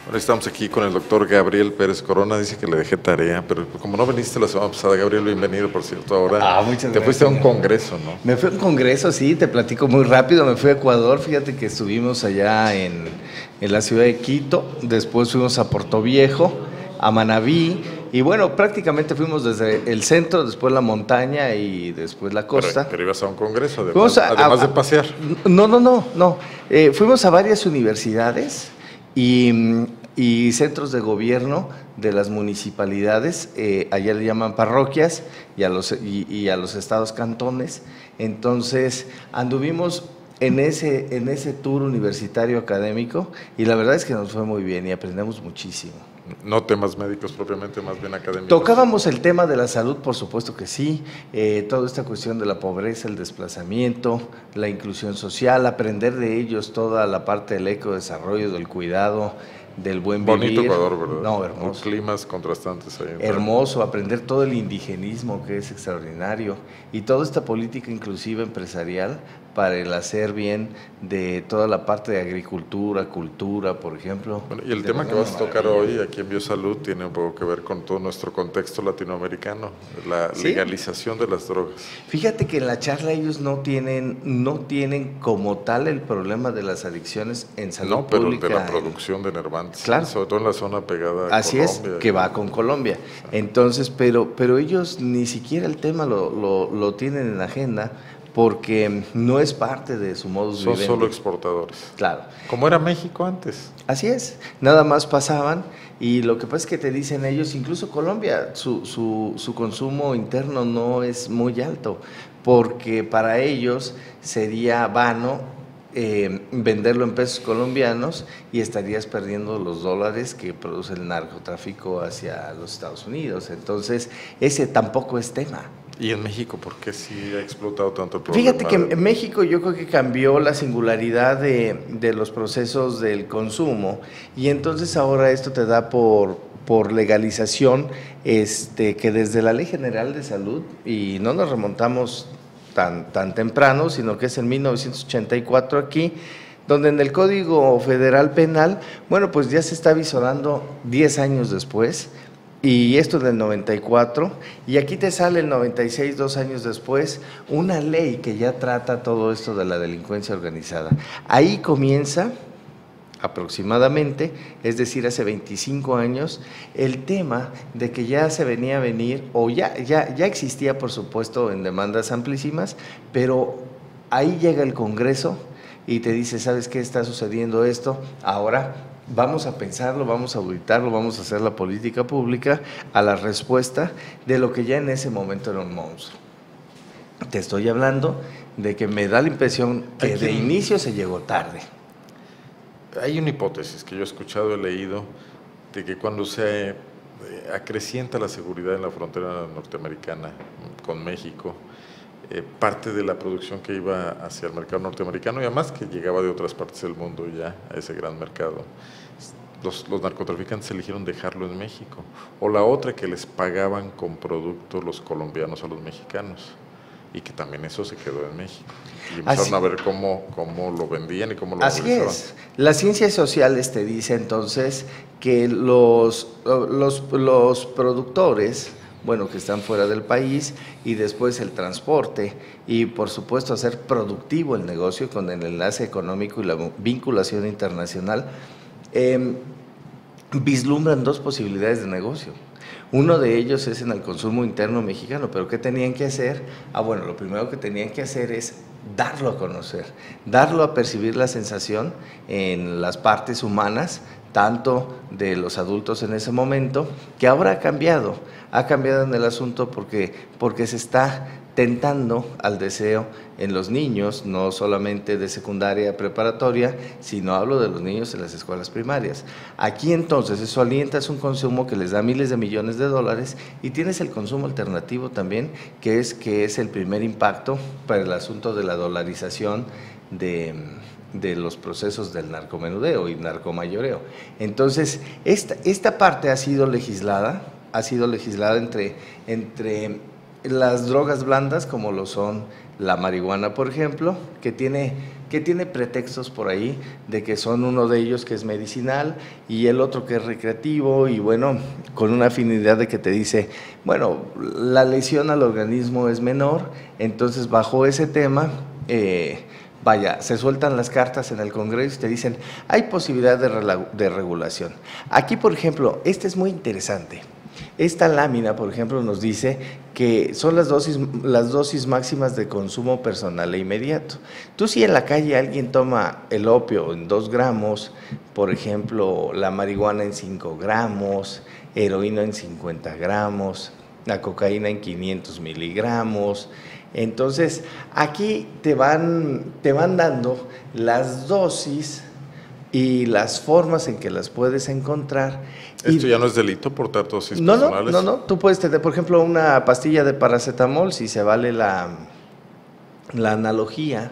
Bueno, estamos aquí con el doctor Gabriel Pérez Corona, dice que le dejé tarea, pero como no viniste la semana pasada, Gabriel, bienvenido, por cierto, ahora Muchas te gracias. fuiste a un congreso, ¿no? Me fui a un congreso, sí, te platico muy rápido, me fui a Ecuador, fíjate que estuvimos allá en la ciudad de Quito, después fuimos a Puerto Viejo, a Manabí, y bueno, prácticamente fuimos desde el centro, después la montaña y después la costa. Pero ibas a un congreso, además de pasear. No. Fuimos a varias universidades y centros de gobierno de las municipalidades, allá le llaman parroquias, y a los estados cantones. Entonces anduvimos en ese tour universitario académico y la verdad es que nos fue muy bien y aprendemos muchísimo. No temas médicos propiamente, más bien académicos. Tocábamos el tema de la salud, por supuesto que sí, toda esta cuestión de la pobreza, el desplazamiento, la inclusión social, aprender de ellos toda la parte del ecodesarrollo, del cuidado, del buen vivir. Bonito Ecuador, ¿verdad? No, hermoso. Con climas contrastantes ahí. Hermoso, aprender todo el indigenismo, que es extraordinario, y toda esta política inclusiva empresarial para el hacer bien de toda la parte de agricultura, cultura, por ejemplo. Bueno, y el tema que vas a tocar hoy aquí en Biosalud tiene un poco que ver con todo nuestro contexto latinoamericano, la legalización de las drogas. Fíjate que en la charla ellos no tienen como tal el problema de las adicciones en salud pública. No, pero de la producción de nervantes, claro, sobre todo en la zona pegada a Así Colombia. Es, que va con Colombia. Entonces, pero ellos ni siquiera el tema lo tienen en la agenda, porque no es parte de su modus vivendi. Son solo exportadores. Claro. Como era México antes. Así es, nada más pasaban, y lo que pasa es que te dicen ellos, incluso Colombia, su consumo interno no es muy alto, porque para ellos sería vano venderlo en pesos colombianos y estarías perdiendo los dólares que produce el narcotráfico hacia los Estados Unidos. Entonces, ese tampoco es tema. ¿Y en México por qué sí ha explotado tanto el problema? Fíjate que en México yo creo que cambió la singularidad de los procesos del consumo, y entonces ahora esto te da por legalización, que desde la Ley General de Salud, y no nos remontamos tan temprano, sino que es en 1984 aquí, donde en el Código Federal Penal, bueno, pues ya se está visorando 10 años después, y esto del 94, y aquí te sale el 96, 2 años después, una ley que ya trata todo esto de la delincuencia organizada. Ahí comienza aproximadamente, es decir, hace 25 años, el tema de que ya se venía a venir, o ya existía, por supuesto, en demandas amplísimas, pero ahí llega el Congreso y te dice, ¿sabes qué está sucediendo esto? Ahora vamos a pensarlo, vamos a auditarlo, vamos a hacer la política pública a la respuesta de lo que ya en ese momento era un monstruo. Te estoy hablando de que me da la impresión que de inicio se llegó tarde. Hay una hipótesis que yo he escuchado, he leído, de que cuando se acrecienta la seguridad en la frontera norteamericana con México, parte de la producción que iba hacia el mercado norteamericano, y además que llegaba de otras partes del mundo ya a ese gran mercado, los narcotraficantes eligieron dejarlo en México. O la otra, que les pagaban con productos los colombianos a los mexicanos, y que también eso se quedó en México. Y empezaron a ver cómo lo vendían y cómo lo movilizaban. Así es. Las ciencias sociales te dice entonces que los productores, bueno, que están fuera del país, y después el transporte, y por supuesto hacer productivo el negocio con el enlace económico y la vinculación internacional, vislumbran dos posibilidades de negocio. Uno de ellos es en el consumo interno mexicano, pero ¿qué tenían que hacer? Bueno, lo primero que tenían que hacer es darlo a conocer, darlo a percibir la sensación en las partes humanas, tanto de los adultos en ese momento, que ahora ha cambiado en el asunto porque se está tentando al deseo en los niños, no solamente de secundaria, preparatoria, sino hablo de los niños en las escuelas primarias. Aquí entonces eso alienta, es un consumo que les da miles de millones de dólares, y tienes el consumo alternativo también, que es el primer impacto para el asunto de la dolarización de los procesos del narcomenudeo y narcomayoreo. Entonces, esta parte ha sido legislada entre las drogas blandas, como lo son la marihuana, por ejemplo, que tiene que tiene pretextos por ahí de que son uno de ellos que es medicinal y el otro que es recreativo y bueno, con una afinidad de que te dice, bueno, la lesión al organismo es menor, entonces bajo ese tema, vaya, se sueltan las cartas en el Congreso y te dicen, hay posibilidad de regulación. Aquí, por ejemplo, este es muy interesante. Esta lámina, por ejemplo, nos dice que son las dosis máximas de consumo personal e inmediato. Tú si en la calle alguien toma el opio en 2 gramos, por ejemplo, la marihuana en 5 gramos, heroína en 50 gramos, la cocaína en 500 miligramos. Entonces, aquí te van dando las dosis y las formas en que las puedes encontrar. ¿Esto ya no es delito portar dosis personales? No, tú puedes tener, por ejemplo, una pastilla de paracetamol, si se vale la analogía,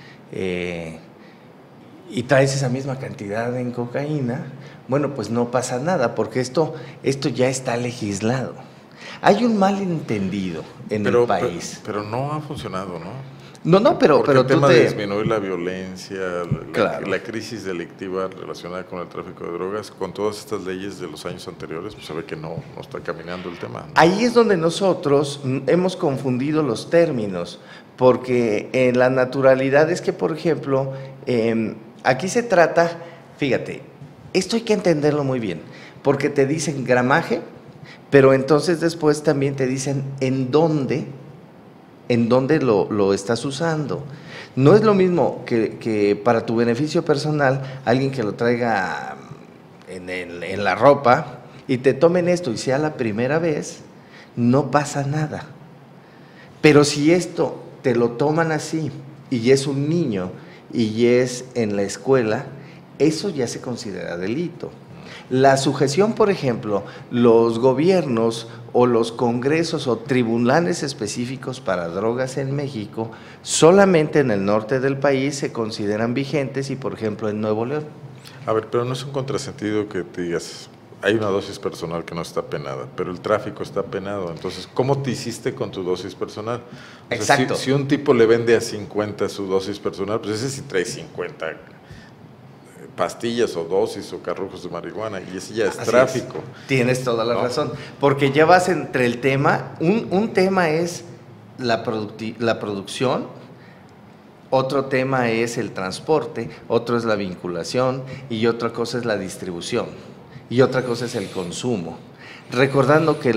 y traes esa misma cantidad en cocaína, bueno, pues no pasa nada, porque esto ya está legislado. Hay un malentendido en el país. Pero no ha funcionado, ¿no? Pero el tema de disminuir la violencia, claro, la crisis delictiva relacionada con el tráfico de drogas, con todas estas leyes de los años anteriores, pues se ve que no está caminando el tema, ¿no? Ahí es donde nosotros hemos confundido los términos, porque en la naturalidad es que, por ejemplo, aquí se trata, fíjate, esto hay que entenderlo muy bien, porque te dicen gramaje, pero entonces después también te dicen en dónde lo estás usando. No es lo mismo que para tu beneficio personal, alguien que lo traiga en la ropa y te tomen esto y sea la primera vez, no pasa nada. Pero si esto te lo toman así y es un niño y es en la escuela, eso ya se considera delito. La sujeción, por ejemplo, los gobiernos o los congresos o tribunales específicos para drogas en México, solamente en el norte del país se consideran vigentes y, por ejemplo, en Nuevo León. A ver, pero no es un contrasentido que te digas, hay una dosis personal que no está penada, pero el tráfico está penado. Entonces, ¿cómo te hiciste con tu dosis personal? O sea, exacto. Si un tipo le vende a 50 su dosis personal, pues ese sí trae 50 pastillas o dosis o carrujos de marihuana y ese ya es Así tráfico. Tienes toda la razón, porque ya vas entre el tema, un tema es la producción, otro tema es el transporte, otro es la vinculación y otra cosa es la distribución y otra cosa es el consumo. Recordando que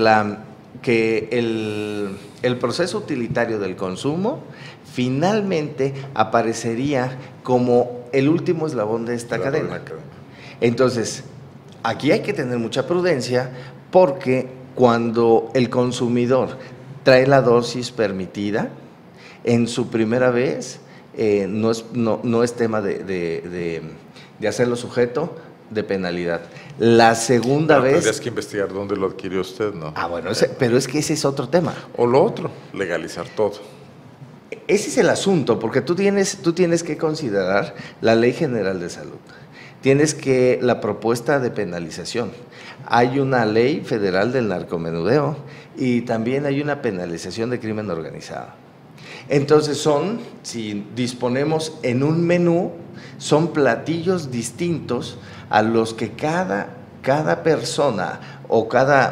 el proceso utilitario del consumo finalmente aparecería como el último eslabón de esta cadena. Entonces, aquí hay que tener mucha prudencia porque cuando el consumidor trae la dosis permitida, en su primera vez no es tema de hacerlo sujeto de penalidad. La segunda vez... Tendrías que investigar dónde lo adquirió usted, ¿no? Bueno, pero es que ese es otro tema. O lo otro, legalizar todo. Ese es el asunto, porque tú tienes que considerar la Ley General de Salud, tienes que la propuesta de penalización, hay una ley federal del narcomenudeo y también hay una penalización de crimen organizado. Entonces si disponemos en un menú, son platillos distintos a los que cada persona o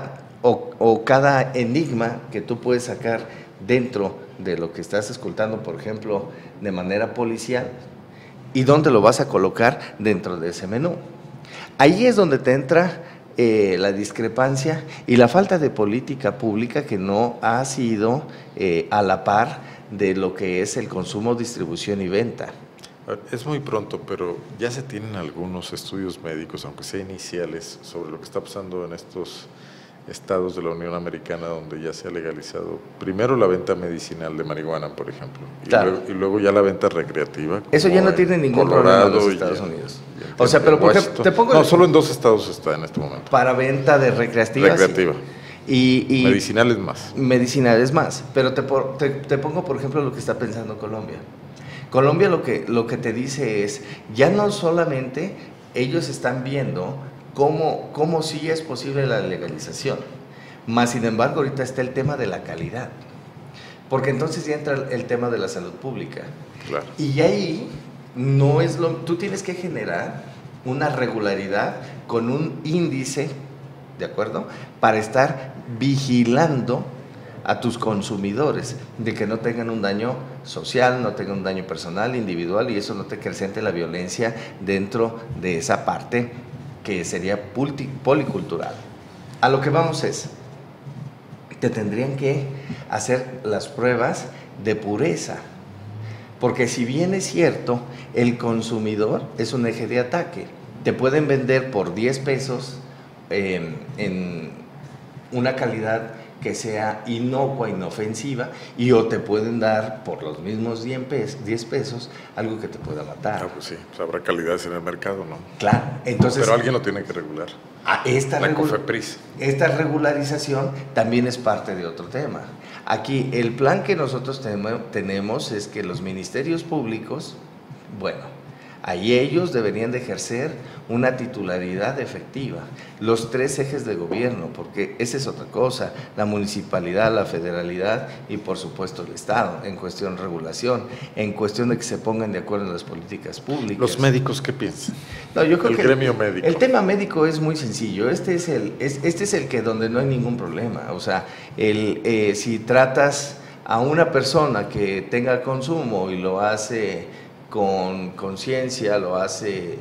cada enigma que tú puedes sacar dentro de lo que estás escoltando, por ejemplo, de manera policial, y dónde lo vas a colocar dentro de ese menú. Ahí es donde te entra la discrepancia y la falta de política pública que no ha sido a la par de lo que es el consumo, distribución y venta. Es muy pronto, pero ya se tienen algunos estudios médicos, aunque sea iniciales, sobre lo que está pasando en estos estados de la Unión Americana donde ya se ha legalizado primero la venta medicinal de marihuana, por ejemplo, y luego ya la venta recreativa. Eso ya no tiene ningún problema en los Estados Unidos. O sea, pero por ejemplo, te pongo... No, solo en 2 estados está en este momento. Para venta de recreativa. Sí. Y medicinales más. Medicinales más, pero te pongo, por ejemplo, lo que está pensando Colombia. Colombia lo que te dice es, ya no solamente ellos están viendo cómo sí es posible la legalización, más sin embargo ahorita está el tema de la calidad, porque entonces ya entra el tema de la salud pública. Claro. Y ahí no es tú tienes que generar una regularidad con un índice, ¿de acuerdo? Para estar vigilando a tus consumidores, de que no tengan un daño social, no tengan un daño personal, individual, y eso no te acrecente la violencia dentro de esa parte que sería policultural. A lo que vamos es, te tendrían que hacer las pruebas de pureza, porque si bien es cierto, el consumidor es un eje de ataque. Te pueden vender por 10 pesos en una calidad que sea inocua, inofensiva, y o te pueden dar por los mismos 10 pesos algo que te pueda matar. Ah, pues sí, pues habrá calidades en el mercado, ¿no? Claro, entonces... Pero alguien lo tiene que regular. La COFEPRIS. Esta regularización también es parte de otro tema. Aquí el plan que nosotros tenemos es que los ministerios públicos, bueno, ahí ellos deberían de ejercer una titularidad efectiva. Los 3 ejes de gobierno, porque esa es otra cosa, la municipalidad, la federalidad y por supuesto el Estado, en cuestión de regulación, en cuestión de que se pongan de acuerdo en las políticas públicas. ¿Los médicos qué piensan? No, yo creo el gremio médico. El tema médico es muy sencillo, este es el que donde no hay ningún problema. O sea, si tratas a una persona que tenga consumo y lo hace con conciencia, lo hace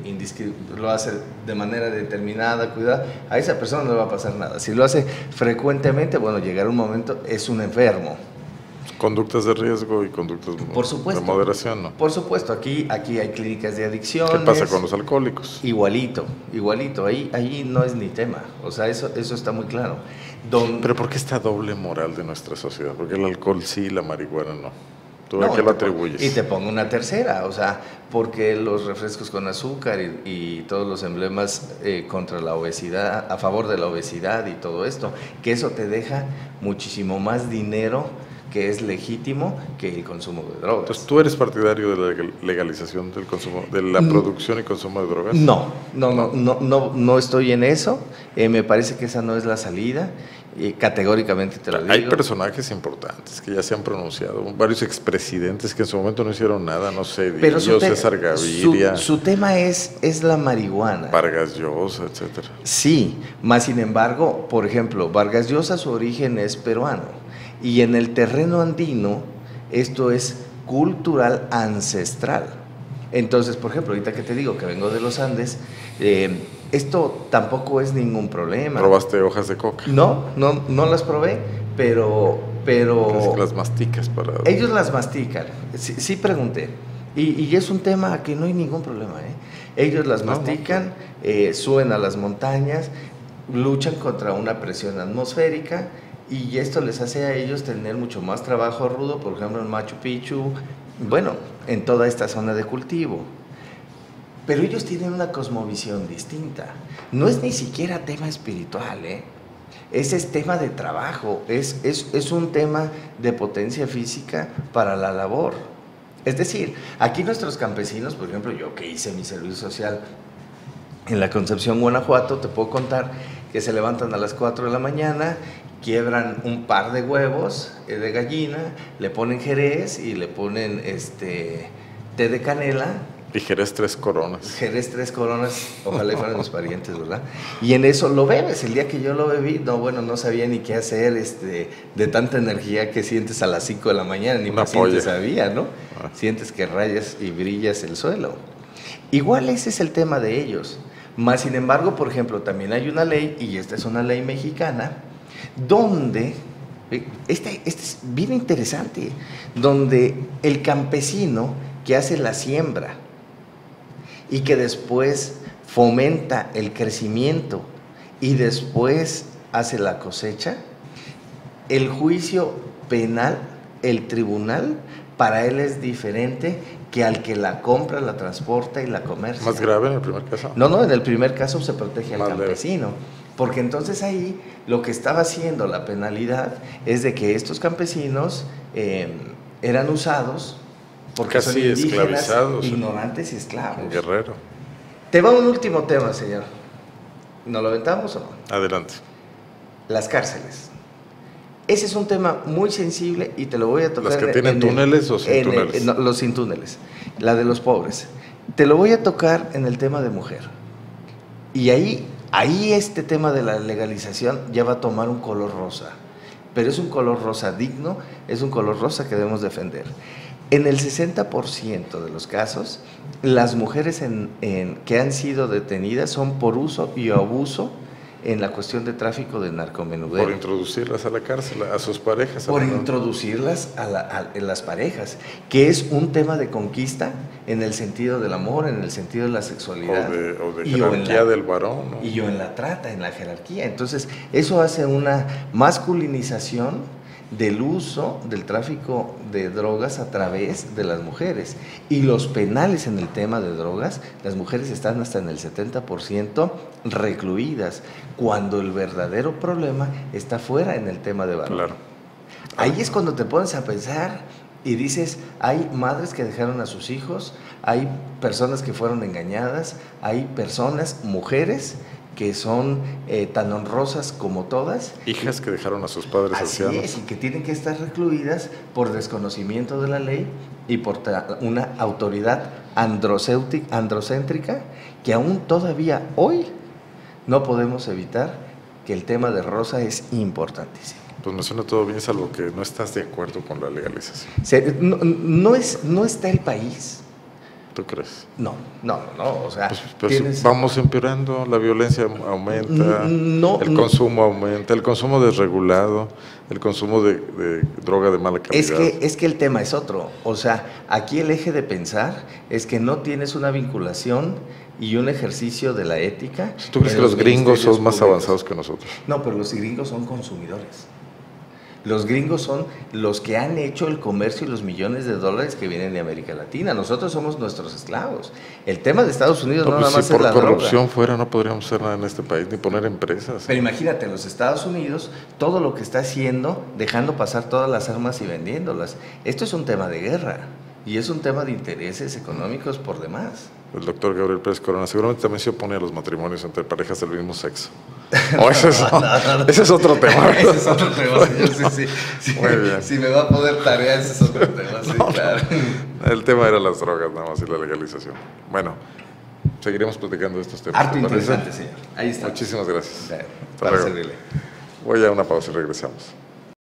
de manera determinada, cuidada, a esa persona no le va a pasar nada. Si lo hace frecuentemente, bueno, llegará un momento, es un enfermo. Conductas de riesgo y conductas de moderación, ¿no? Por supuesto, aquí hay clínicas de adicciones. ¿Qué pasa con los alcohólicos? Igualito, ahí no es ni tema, o sea, eso está muy claro. Pero ¿por qué esta doble moral de nuestra sociedad? Porque el alcohol sí, la marihuana no. ¿Tú a qué lo atribuyes? Y te pongo una tercera, o sea, porque los refrescos con azúcar y todos los emblemas contra la obesidad, a favor de la obesidad y todo esto, que eso te deja muchísimo más dinero que es legítimo que el consumo de drogas. Entonces, ¿tú eres partidario de la legalización del consumo, de la producción y consumo de drogas? No estoy en eso. Me parece que esa no es la salida. Categóricamente te lo digo. Hay personajes importantes que ya se han pronunciado, varios expresidentes que en su momento no hicieron nada, no sé, César Gaviria. Su tema es la marihuana. Vargas Llosa, etcétera. Sí, más sin embargo, por ejemplo, Vargas Llosa, su origen es peruano. Y en el terreno andino, esto es cultural ancestral. Entonces, por ejemplo, ahorita que te digo que vengo de los Andes, esto tampoco es ningún problema. ¿Probaste hojas de coca? No las probé, pero... Es que las masticas para... Ellos las mastican, sí pregunté. Y es un tema que no hay ningún problema, Ellos las mastican, suben a las montañas, luchan contra una presión atmosférica, y esto les hace a ellos tener mucho más trabajo rudo, por ejemplo en Machu Picchu, bueno, en toda esta zona de cultivo. Pero ellos tienen una cosmovisión distinta. No es ni siquiera tema espiritual, Ese es tema de trabajo, es un tema de potencia física para la labor. Es decir, aquí nuestros campesinos, por ejemplo, yo que hice mi servicio social en la Concepción, Guanajuato, te puedo contar que se levantan a las 4 de la mañana, quiebran un par de huevos de gallina, le ponen jerez y le ponen té de canela. Y Jerez 3 coronas. Jerez 3 coronas, ojalá fueran mis parientes, ¿verdad? Y en eso lo bebes. El día que yo lo bebí, no sabía ni qué hacer de tanta energía que sientes a las 5 de la mañana, ni paciente sabía, ¿no? Sientes que rayas y brillas el suelo. Igual ese es el tema de ellos. Más sin embargo, por ejemplo, también hay una ley, y esta es una ley mexicana, donde, este es bien interesante, donde el campesino que hace la siembra y que después fomenta el crecimiento y después hace la cosecha, el juicio penal, el tribunal, para él es diferente que al que la compra, la transporta y la comercia. ¿Más grave en el primer caso? No, en el primer caso se protege al campesino, porque entonces ahí lo que estaba haciendo la penalidad es de que estos campesinos eran usados porque casi son indígenas, esclavizados, ignorantes y esclavos. Guerrero. Te va un último tema, señor. ¿Nos lo aventamos o no? Adelante. Las cárceles. Ese es un tema muy sensible y te lo voy a tocar. ¿Las que tienen túneles o sin túneles? Los sin túneles, la de los pobres. Te lo voy a tocar en el tema de mujer. Y ahí este tema de la legalización ya va a tomar un color rosa. Pero es un color rosa digno, es un color rosa que debemos defender. En el 60% de los casos, las mujeres que han sido detenidas son por uso y abuso en la cuestión de tráfico de narcomenudeo. Por introducirlas a la cárcel, a sus parejas. Por introducirlas en las parejas, que es un tema de conquista en el sentido del amor, en el sentido de la sexualidad. O de jerarquía del varón, ¿no? Y o en la trata, en la jerarquía. Entonces, eso hace una masculinización del uso del tráfico de drogas a través de las mujeres. Y los penales en el tema de drogas, las mujeres están hasta en el 70% recluidas, cuando el verdadero problema está fuera en el tema de varón. Claro. Ahí es cuando te pones a pensar y dices, hay madres que dejaron a sus hijos, hay personas que fueron engañadas, hay personas, mujeres, que son tan honrosas como todas. Hijas que dejaron a sus padres ancianos. Así es, y que tienen que estar recluidas por desconocimiento de la ley y por una autoridad androcéntrica que aún todavía hoy no podemos evitar, que el tema de Rosa es importantísimo. Pues me suena todo bien, salvo que no estás de acuerdo con la legalización. No está el país. ¿Tú crees? No, o sea... Pues vamos empeorando, la violencia aumenta, el consumo aumenta, el consumo desregulado, el consumo de droga de mala calidad. Es que el tema es otro, o sea, aquí el eje de pensar es que no tienes una vinculación y un ejercicio de la ética. ¿Tú crees que los gringos son más avanzados que nosotros? No, pero los gringos son consumidores. Los gringos son los que han hecho el comercio y los millones de dólares que vienen de América Latina. Nosotros somos nuestros esclavos. El tema de Estados Unidos no nada más es la droga. Si por corrupción fuera, no podríamos hacer nada en este país, ni poner empresas. Pero imagínate, en los Estados Unidos, todo lo que está haciendo, dejando pasar todas las armas y vendiéndolas. Esto es un tema de guerra y es un tema de intereses económicos por demás. El doctor Gabriel Pérez Corona seguramente también se opone a los matrimonios entre parejas del mismo sexo. ¿O ese es otro tema? Ese es otro tema, señor. Sí. Muy bien. Si me va a poder tarea, ese es otro tema, sí, claro. El tema era las drogas, nada más, y la legalización. Bueno, seguiremos platicando de estos temas. Harto interesante, señor. Ahí está. Muchísimas gracias. Para servirle. Voy a una pausa y regresamos.